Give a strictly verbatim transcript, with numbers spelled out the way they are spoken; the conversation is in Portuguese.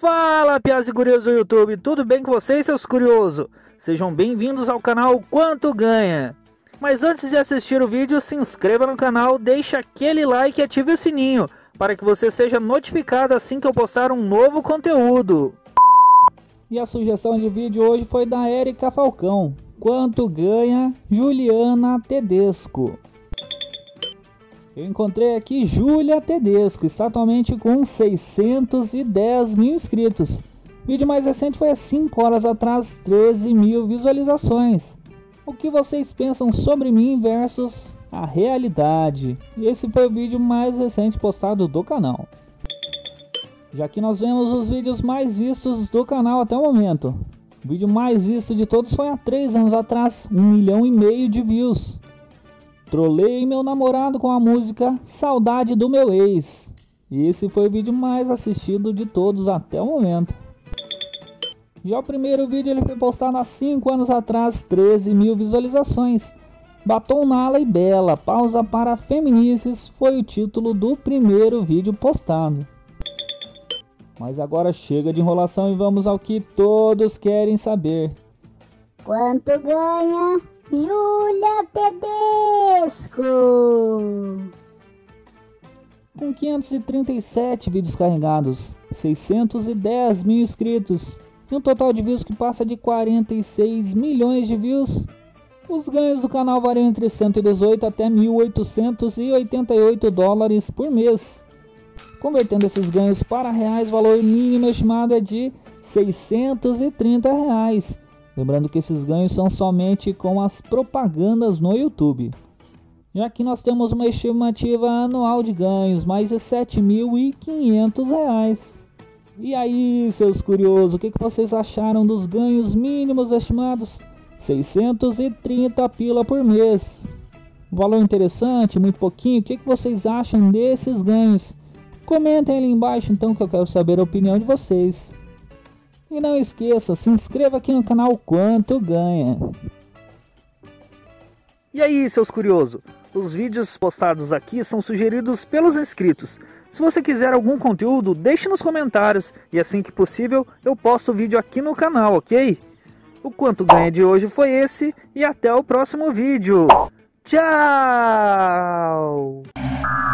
Fala, piás e curiosos do YouTube, tudo bem com vocês, seus curiosos? Sejam bem-vindos ao canal Quanto Ganha. Mas antes de assistir o vídeo, se inscreva no canal, deixe aquele like e ative o sininho, para que você seja notificado assim que eu postar um novo conteúdo. E a sugestão de vídeo hoje foi da Érica Falcão. Quanto ganha Juliana Tedesco? Eu encontrei aqui Júlia Tedesco, está atualmente com seiscentos e dez mil inscritos. O vídeo mais recente foi há cinco horas atrás, treze mil visualizações. O que vocês pensam sobre mim versus a realidade? E esse foi o vídeo mais recente postado do canal. Já que nós vemos os vídeos mais vistos do canal até o momento. O vídeo mais visto de todos foi há três anos atrás, um milhão e meio de views. Trolei meu namorado com a música Saudade do Meu Ex. E esse foi o vídeo mais assistido de todos até o momento. Já o primeiro vídeo ele foi postado há cinco anos atrás, treze mil visualizações. Batom Nala e Bela, pausa para feminices foi o título do primeiro vídeo postado. Mas agora chega de enrolação e vamos ao que todos querem saber. Quanto ganha Júlia Tedesco? Com quinhentos e trinta e sete vídeos carregados, seiscentos e dez mil inscritos e um total de views que passa de quarenta e seis milhões de views, os ganhos do canal variam entre cento e dezoito até mil oitocentos e oitenta e oito dólares por mês. Convertendo esses ganhos para reais, o valor mínimo estimado é de seiscentos e trinta reais. Lembrando que esses ganhos são somente com as propagandas no YouTube. Já que nós temos uma estimativa anual de ganhos, mais de sete mil e quinhentos reais. E aí, seus curiosos, o que, que vocês acharam dos ganhos mínimos estimados? seiscentos e trinta pila por mês. Valor interessante, muito pouquinho, o que, que vocês acham desses ganhos? Comentem ali embaixo então que eu quero saber a opinião de vocês. E não esqueça, se inscreva aqui no canal Quanto Ganha. E aí, seus curiosos? Os vídeos postados aqui são sugeridos pelos inscritos. Se você quiser algum conteúdo, deixe nos comentários e assim que possível eu posto o vídeo aqui no canal, ok? O Quanto Ganha de hoje foi esse e até o próximo vídeo. Tchau!